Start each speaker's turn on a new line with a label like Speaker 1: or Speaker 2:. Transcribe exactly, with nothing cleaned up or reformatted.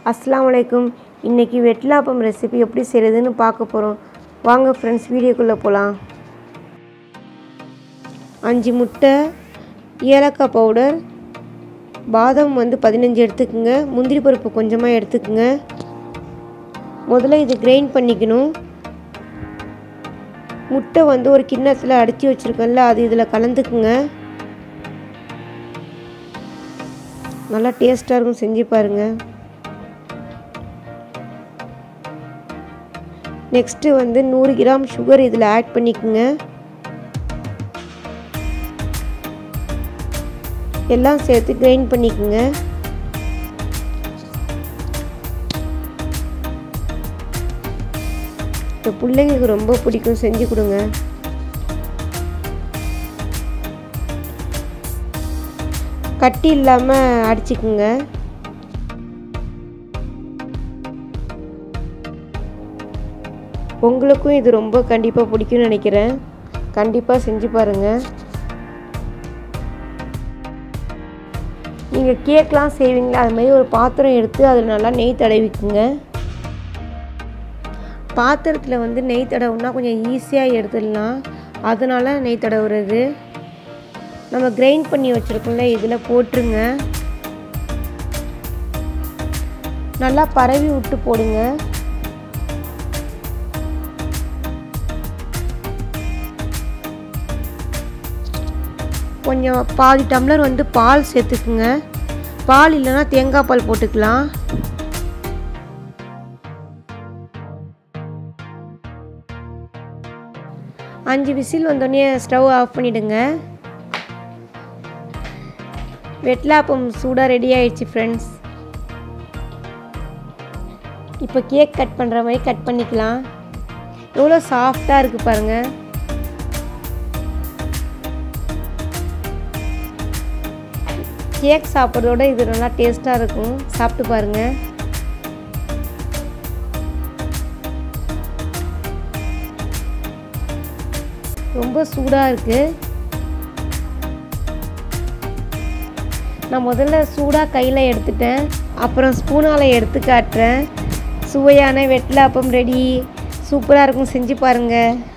Speaker 1: அஸ்ஸலாமு அலைக்கும். இன்றைக்கி வெட்லாப்பம் ரெசிபி எப்படி செய்கிறதுன்னு பார்க்க போகிறோம். வாங்க ஃப்ரெண்ட்ஸ், வீடியோக்குள்ளே போகலாம். அஞ்சு முட்டை, ஏலக்காய் பவுடர், பாதாம் வந்து பதினஞ்சு எடுத்துக்குங்க, முந்திரி பருப்பு கொஞ்சமாக எடுத்துக்குங்க. முதல்ல இது கிரைண்ட் பண்ணிக்கணும். முட்டை வந்து ஒரு கிண்ணத்தில் அடித்து வச்சுருக்கேன்ல, அது இதில் கலந்துக்குங்க. நல்லா டேஸ்ட்டாக இருக்கும், செஞ்சு பாருங்கள். நெக்ஸ்ட்டு வந்து நூறு கிராம் சுகர் இதில் ஆட் பண்ணிக்கோங்க. எல்லாம் சேர்த்து கிரைண்ட் பண்ணிக்கோங்க. இந்த பிள்ளைங்களுக்கு ரொம்ப பிடிக்கும், செஞ்சு கொடுங்க. கட்டி இல்லாமல் அடிச்சுக்குங்க. உங்களுக்கும் இது ரொம்ப கண்டிப்பாக பிடிக்கும்னு நினைக்கிறேன். கண்டிப்பாக செஞ்சு பாருங்கள். நீங்கள் கேக்லாம் செய்வீங்களா, அது மாதிரி ஒரு பாத்திரம் எடுத்து அதில் நல்லா நெய் தடவிக்குங்க. பாத்திரத்தில் வந்து நெய் தடவுனா கொஞ்சம் ஈஸியாக எடுத்துடலாம், அதனால நெய் தடவுறது. நம்ம கிரைண்ட் பண்ணி வச்சுருக்கோம்ல, இதில் போட்டுருங்க. நல்லா பரவி விட்டு போடுங்க. கொஞ்சம் பாதி டம்ளர் வந்து பால் சேர்த்துக்குங்க. பால் இல்லைன்னா தேங்காய் பால் போட்டுக்கலாம். அஞ்சு விசில் வந்தோடனே ஸ்டவ் ஆஃப் பண்ணிவிடுங்க. வெட்லாப்பம் சூடாக ரெடி ஆயிடுச்சு ஃப்ரெண்ட்ஸ். இப்போ கேக் கட் பண்ணுற மாதிரி கட் பண்ணிக்கலாம். எவ்வளோ சாஃப்டாக இருக்குது பாருங்கள். கேக் சாப்பிட்றதோட இது நல்லா டேஸ்ட்டாக இருக்கும், சாப்பிட்டு பாருங்கள். ரொம்ப சூடாக இருக்குது. நான் முதல்ல சூடாக கையில் எடுத்துட்டேன், அப்புறம் ஸ்பூனால் எடுத்து காட்டுறேன். சுவையான வெட்லாப்பம் ரெடி. சூப்பராக இருக்கும், செஞ்சு பாருங்கள்.